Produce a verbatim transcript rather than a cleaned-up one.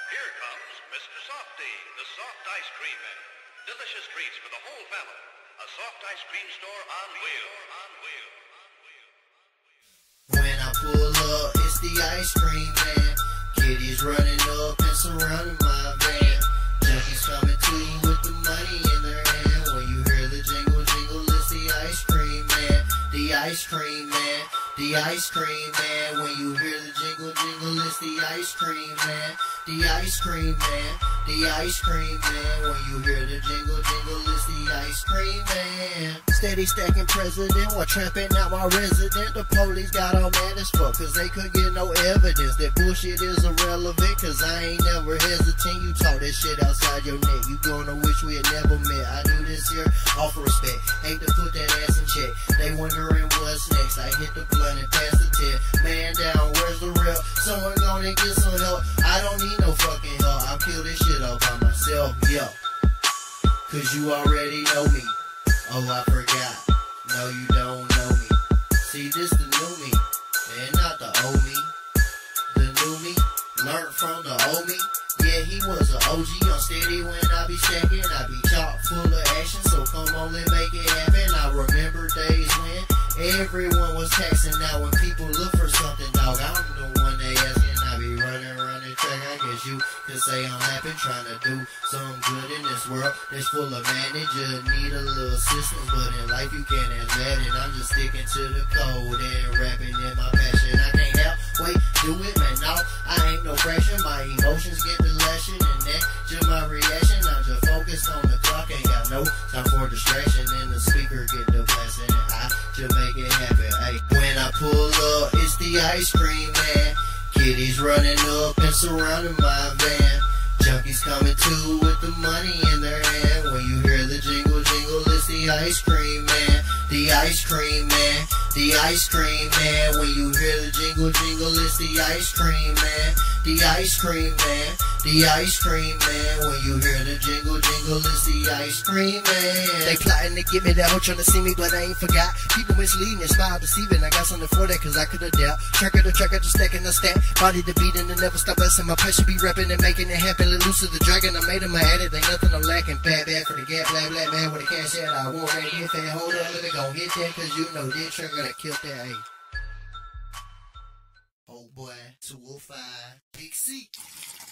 Here comes Mister Softy, the soft ice cream man. Delicious treats for the whole family. A soft ice cream store on wheels. On wheels. When I pull up, it's the ice cream man. Kitties running up and surrounding my van. Junkies coming too with the money in their hand. When you hear the jingle jingle, it's the ice cream man. The ice cream man. The ice cream man. When you hear the jingle jingle, it's the ice cream man. The ice cream man. The ice cream man. When you hear the jingle jingle, it's the ice cream man. Steady stacking president while trapping out my resident. The police got all mad as fuck cause they couldn't get no evidence. That bullshit is irrelevant cause I ain't never hesitant. You talk that shit outside your neck. You gonna wish we had never met. I do this here off respect. Hate to put that ass in check. They wondering what's next. I hit the blunt and pass the tip. Man down, where's the real? Someone gonna get some help. I don't need no fucking help. I'll kill this shit all by myself, yo. Cause you already know me. Oh, I forgot. No, you don't know me. See, this the new me, and not the old me. The new me, learned from the old me. Yeah, he was an O G. I'm steady when I be stacking. I be chock full of action, so come on and make it happen. I remember days when everyone was taxing. Now when people look for something, dog, I'm the one they asking. I be running, running track. I guess you can say I'm happy, trying to do some good in this world that's full of manager. Need a little assistance, but in life you can't ask that. And I'm just sticking to the code and rapping in my passion. I can't help, wait, do it, man. No, I ain't no fraction. My emotions get the lashing, and that's just my reaction. I'm just focused on the clock, ain't got no time for distraction. And the speaker get the blasting, and I just make it happen. Hey, when I pull up, it's the ice cream man. Kitties running up and surrounding my van. Junkies coming too with the money in their hand. When you hear the jingle jingle, it's the ice cream man. The ice cream man. The ice cream man. When you hear the jingle jingle, it's the ice cream man. The ice cream man. The ice cream man. When you hear the jingle jingle, it's the ice cream man. They plotting to get me that hoe, trying to see me, but I ain't forgot. People misleading and smile deceiving. I got something for that cause I could've doubt. Tracker to tracker, just stacking the stack. Body to beat and never stop blessing. My passion be rapping and making it happen. Let loose of the dragon, I made him my addict. Ain't nothing I'm lacking. Bad bad for the gap, black black man with a cash out. I want that hit that. Hold on, let me go hit that cause you know this trigger gonna kill that. Hey. Oh boy, two oh five, Bigg C.